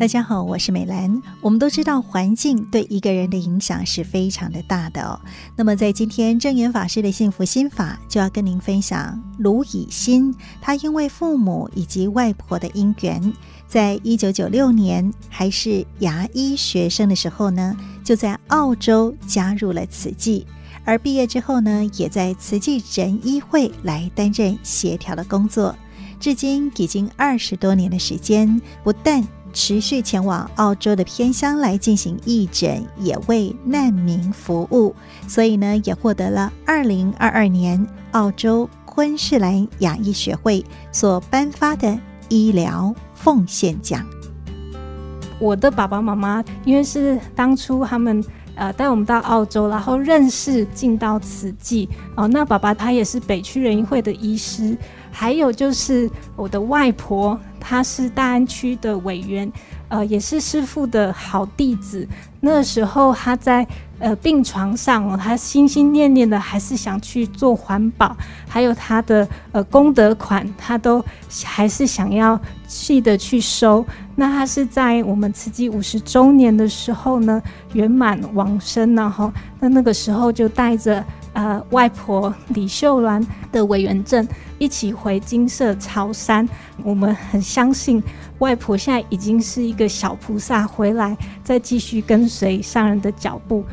大家好，我是美兰。我们都知道环境对一个人的影响是非常的大的哦。那么在今天正言法师的幸福心法就要跟您分享卢以新，他因为父母以及外婆的因缘，在1996年还是牙医学生的时候呢，就在澳洲加入了慈济，而毕业之后呢，也在慈济人医会来担任协调的工作，至今已经20多年的时间，不但持续前往澳洲的偏乡来进行义诊，也为难民服务，所以呢，也获得了2022年澳洲昆士兰亚裔学会所颁发的医疗奉献奖。 我的爸爸妈妈因为是当初他们带我们到澳洲，然后认识进到慈济那爸爸他也是北区人医会的医师，还有就是我的外婆，她是大安区的委员，也是师父的好弟子。那时候他在病床上他心心念念的还是想去做环保，还有他的功德款，他都还是想要细的去收。那他是在我们慈济50周年的时候呢，圆满往生，然后那个时候就带着外婆李秀兰的委员证一起回金色潮山。我们很相信外婆现在已经是一个小菩萨回来，再继续跟随上人的脚步。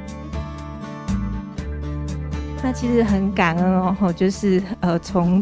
那其实很感恩就是从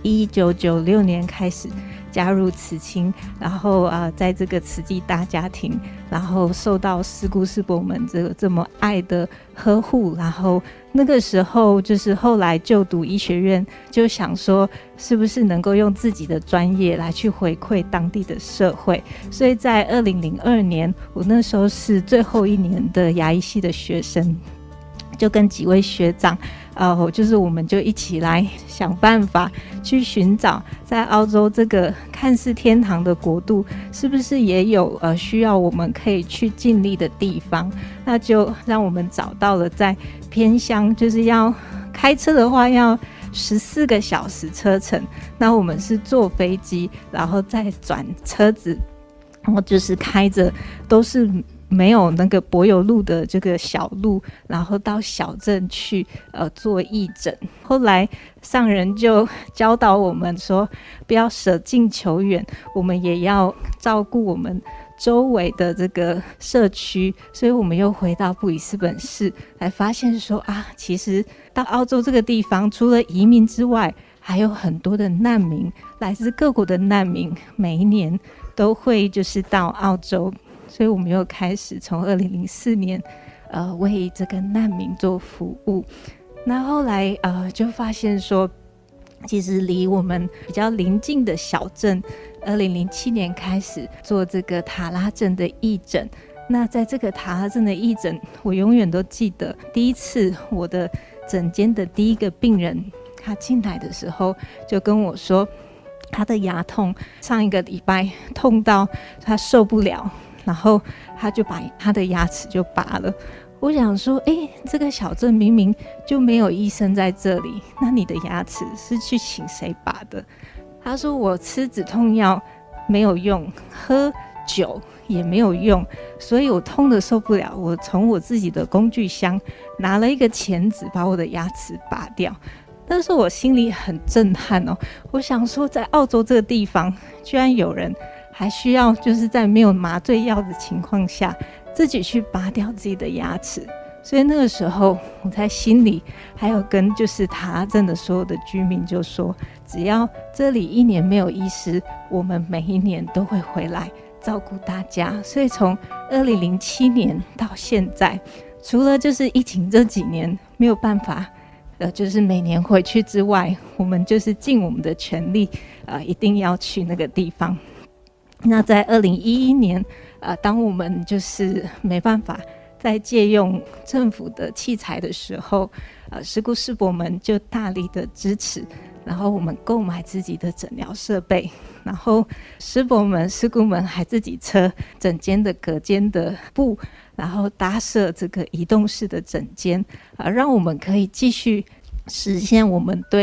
1996年开始加入慈青，然后在这个慈济大家庭，然后受到师姑师伯们这么爱的呵护，然后那个时候就是后来就读医学院，就想说是不是能够用自己的专业来去回馈当地的社会，所以在2002年，我那时候是最后一年的牙医系的学生，就跟几位学长就是我们就一起来想办法去寻找在澳洲这个看似天堂的国度，是不是也有需要我们可以去尽力的地方。那就让我们找到了在偏乡，就是要开车的话要14个小时车程，那我们是坐飞机然后再转车子，然后就是开着都是没有那个柏油路的这个小路，然后到小镇去做义诊。后来上人就教导我们说，不要舍近求远，我们也要照顾我们周围的这个社区，所以我们又回到布里斯本市，来发现说其实到澳洲这个地方，除了移民之外，还有很多的难民，来自各国的难民，每一年都会就是到澳洲。所以我们又开始从2004年为这个难民做服务。那后来就发现说，其实离我们比较邻近的小镇，2007年开始做这个塔拉镇的义诊。那在这个塔拉镇的义诊，我永远都记得第一次我的诊间的第一个病人，他进来的时候就跟我说，他的牙痛，上一个礼拜痛到他受不了，然后他就把他的牙齿就拔了。我想说这个小镇明明就没有医生在这里，那你的牙齿是去请谁拔的？他说我吃止痛药没有用，喝酒也没有用，所以我痛得受不了，我从我自己的工具箱拿了一个钳子把我的牙齿拔掉。但是我心里很震撼我想说在澳洲这个地方，居然有人还需要就是在没有麻醉药的情况下自己去拔掉自己的牙齿。所以那个时候我在心里还有跟就是塔拉镇的所有的居民就说，只要这里1年没有医师，我们每一年都会回来照顾大家。所以从2007年到现在，除了就是疫情这几年没有办法就是每年回去之外，我们就是尽我们的全力一定要去那个地方。那在2011年当我们就是没办法再借用政府的器材的时候，师姑师伯们就大力的支持，然后我们购买自己的诊疗设备，然后师伯们师姑们还自己车整间的隔间的布，然后搭设这个移动式的诊间让我们可以继续实现我们对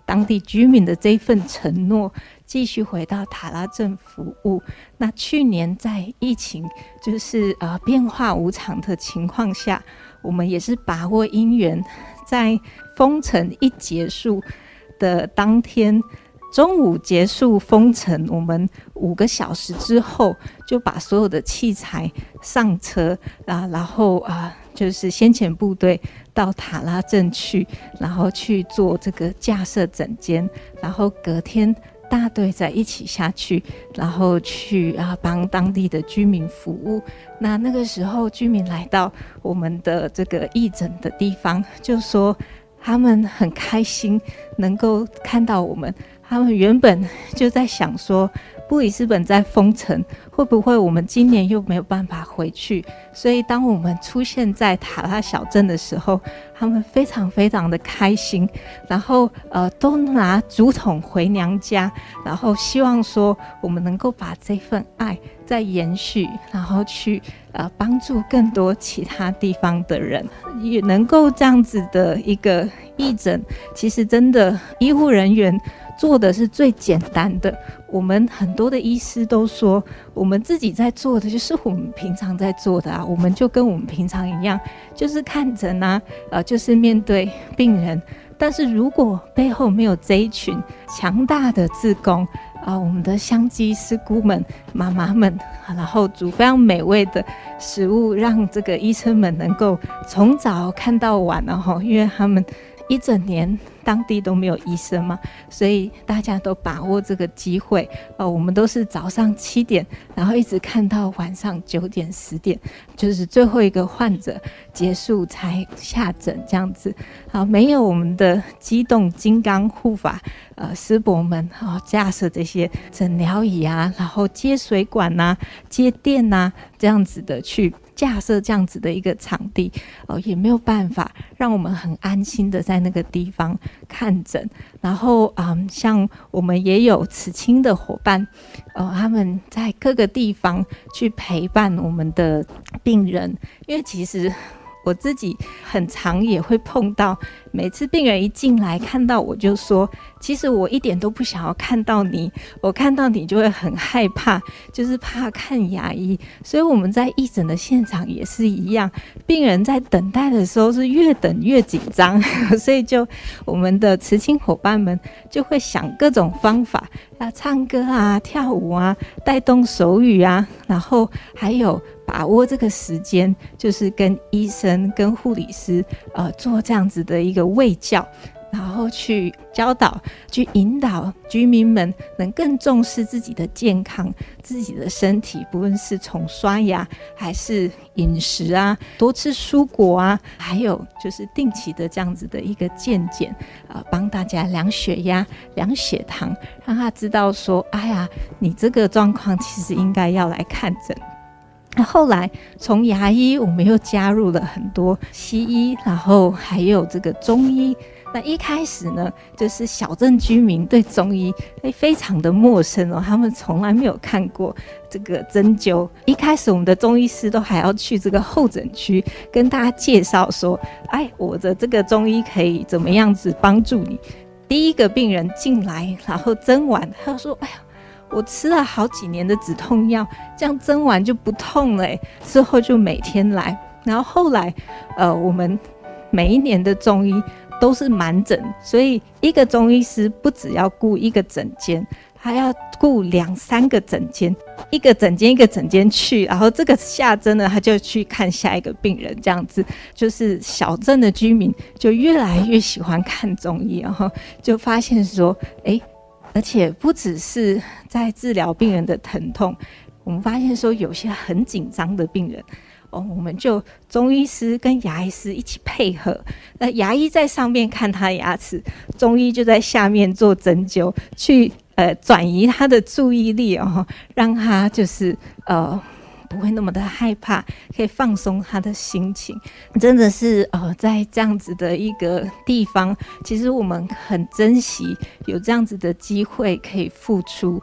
当地居民的这一份承诺，继续回到塔拉镇服务。那去年在疫情就是变化无常的情况下，我们也是把握因缘，在封城一结束的当天中午结束封城，我们5个小时之后就把所有的器材上车然后就是先遣部队到塔拉镇去，然后去做这个架设整间，然后隔天大队再一起下去，然后去帮当地的居民服务。那个时候居民来到我们的这个义诊的地方，就说他们很开心能够看到我们。他们原本就在想说，布里斯本在封城，会不会我们今年又没有办法回去？所以当我们出现在塔拉小镇的时候，他们非常非常的开心，然后都拿竹筒回娘家，然后希望说我们能够把这份爱再延续，然后去帮助更多其他地方的人，也能够这样子的一个义诊。其实真的医护人员做的是最简单的，我们很多的医师都说，我们自己在做的就是我们平常在做的我们就跟我们平常一样，就是看诊就是面对病人。但是如果背后没有这一群强大的志工我们的香鸡师姑们、妈妈们，然后煮非常美味的食物，让这个医生们能够从早看到晚因为他们一整年当地都没有医生嘛，所以大家都把握这个机会我们都是早上7点，然后一直看到晚上9点、10点，就是最后一个患者结束才下诊这样子没有我们的机动金刚护法师伯们架设这些诊疗椅然后接水管接电这样子的去架设这样子的一个场地也没有办法让我们很安心的在那个地方看诊。然后像我们也有慈亲的伙伴他们在各个地方去陪伴我们的病人，因为其实我自己很常也会碰到，每次病人一进来看到我就说，其实我一点都不想要看到你，我看到你就会很害怕，就是怕看牙医。所以我们在义诊的现场也是一样，病人在等待的时候是越等越紧张所以就我们的慈亲伙伴们就会想各种方法唱歌跳舞带动手语然后还有把握这个时间，就是跟医生跟护理师做这样子的一个卫教，然后去教导去引导居民们能更重视自己的健康，自己的身体，不论是从刷牙还是饮食多吃蔬果还有就是定期的这样子的一个健检帮大家量血压量血糖，让他知道说哎呀你这个状况其实应该要来看诊。后来从牙医我们又加入了很多西医，然后还有这个中医。那一开始呢，就是小镇居民对中医非常的陌生他们从来没有看过这个针灸。一开始我们的中医师都还要去这个候诊区跟大家介绍说，我的这个中医可以怎么样子帮助你。第一个病人进来，然后针完，他说我吃了好几年的止痛药，这样针完就不痛了之后就每天来。然后后来我们每一年的中医都是满诊，所以一个中医师不只要顾一个诊间，他要顾2、3个诊间，一个诊间一个诊间去，然后这个下针呢他就去看下一个病人，这样子就是小镇的居民就越来越喜欢看中医，然后就发现说而且不只是在治疗病人的疼痛，我们发现说有些很紧张的病人我们就中医师跟牙医师一起配合，那牙医在上面看他的牙齿，中医就在下面做针灸，去转移他的注意力让他就是不会那么的害怕，可以放松他的心情。真的是在这样子的一个地方，其实我们很珍惜有这样子的机会可以付出。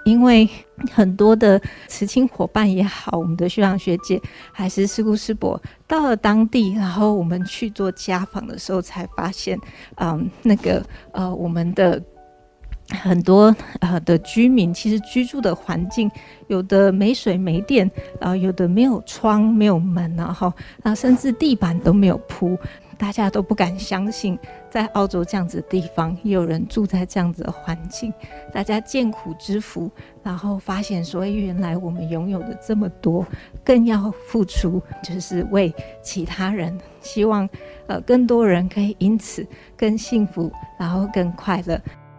因为很多的慈青伙伴也好，我们的学长学姐还是师姑师伯到了当地，然后我们去做家访的时候才发现，我们的很多的居民其实居住的环境，有的没水没电，有的没有窗没有门，然后甚至地板都没有铺，大家都不敢相信在澳洲这样子的地方也有人住在这样子的环境，大家见苦知福，然后发现说原来我们拥有的这么多，更要付出，就是为其他人，希望更多人可以因此更幸福，然后更快乐。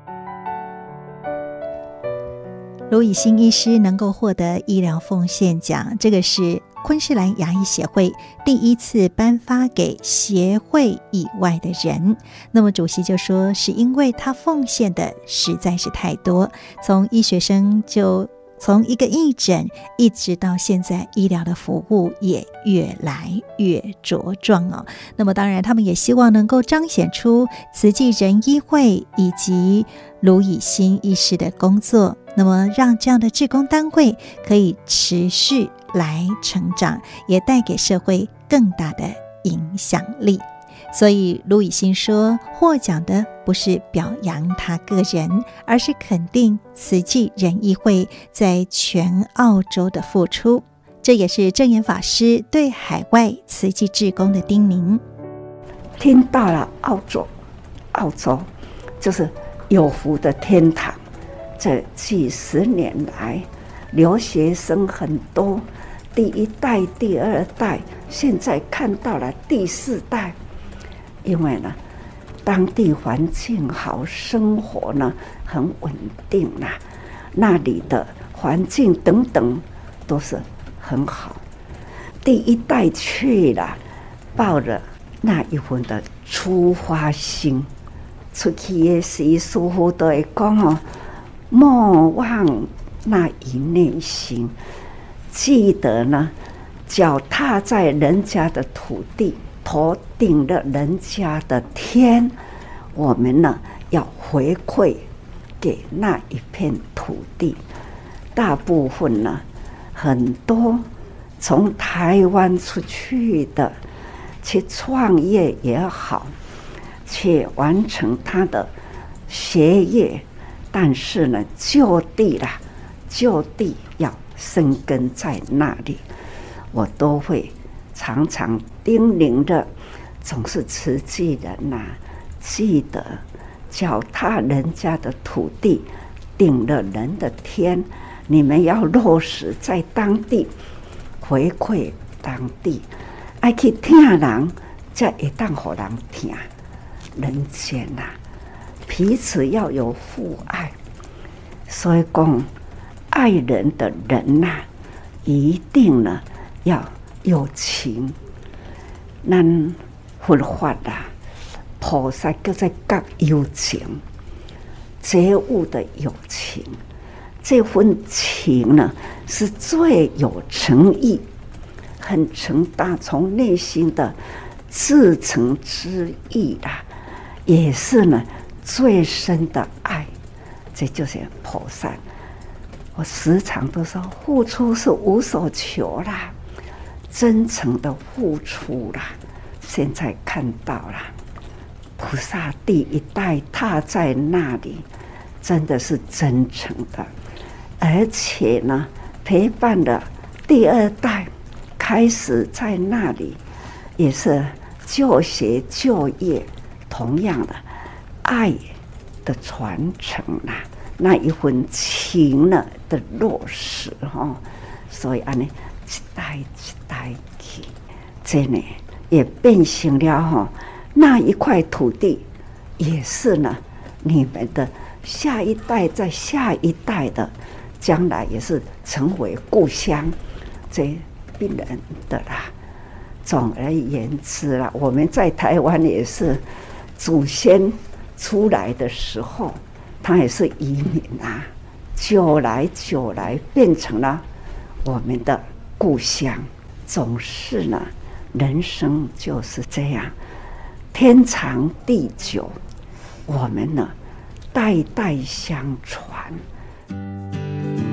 卢以欣医师能够获得医疗奉献奖，这个是昆士兰牙医协会第一次颁发给协会以外的人。那么主席就说，是因为他奉献的实在是太多，从医学生就从一个义诊一直到现在，医疗的服务也越来越茁壮哦。那么当然他们也希望能够彰显出慈济人医会以及卢以欣医师的工作，那么让这样的志工单位可以持续来成长，也带给社会更大的影响力。所以卢以欣说，获奖的不是表扬他个人，而是肯定慈济人医会在全澳洲的付出。这也是证严法师对海外慈济志工的叮咛。 听到了澳洲就是有福的天堂，这几十年来留学生很多，第一代第二代，现在看到了第四代。因为呢，当地环境好，生活呢很稳定啦，那里的环境等等都是很好。第一代去了，抱着那一份的出发心，出去的时师父都会讲哦，莫忘那一念心，记得呢，脚踏在人家的土地，头顶了人家的天，我们呢要回馈给那一片土地。大部分呢，很多从台湾出去的，去创业也好，去完成他的学业，但是呢，就地要生根在那里，我都会常常叮咛的，总是慈济人呐，记得脚踏人家的土地，顶了人的天，你们要落实在当地，回馈当地，爱去听人，才会当给人听。人间呐，彼此要有互爱，所以讲，爱人的人呐，一定呢要有情。咱佛法啦，菩萨叫做觉有情，觉悟的有情，这份情呢是最有诚意，很诚大，从内心的至诚之意啦，也是呢最深的爱，这就是菩萨。我时常都说，付出是无所求啦，真诚的付出啦。现在看到了，菩萨第一代踏在那里，真的是真诚的，而且呢，陪伴了第二代，开始在那里也是就学就业，同样的爱的传承啦，那一份情呢的落实哈，所以安尼一代一代去，这呢也变成了哈，那一块土地也是呢，你们的下一代，在下一代的将来也是成为故乡，这必然的啦。总而言之啦，我们在台湾也是祖先出来的时候，他也是移民啊，久来变成了我们的故乡。总是呢，人生就是这样，天长地久，我们呢代代相传。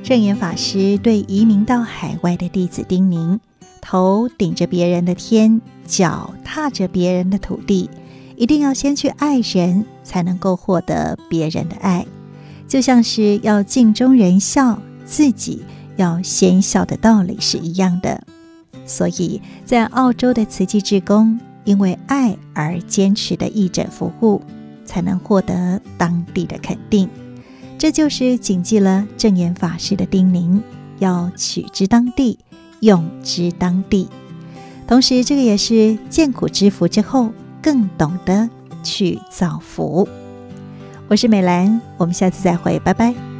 证严法师对移民到海外的弟子叮咛：头顶着别人的天，脚踏着别人的土地，一定要先去爱人，才能够获得别人的爱。就像是要镜中人笑，自己要先笑的道理是一样的。所以在澳洲的慈济志工，因为爱而坚持的义诊服务，才能获得当地的肯定。这就是谨记了证严法师的叮咛，要取之当地，用之当地。同时这个也是见苦知福之后，更懂得去造福。我是美兰，我们下次再会，拜拜。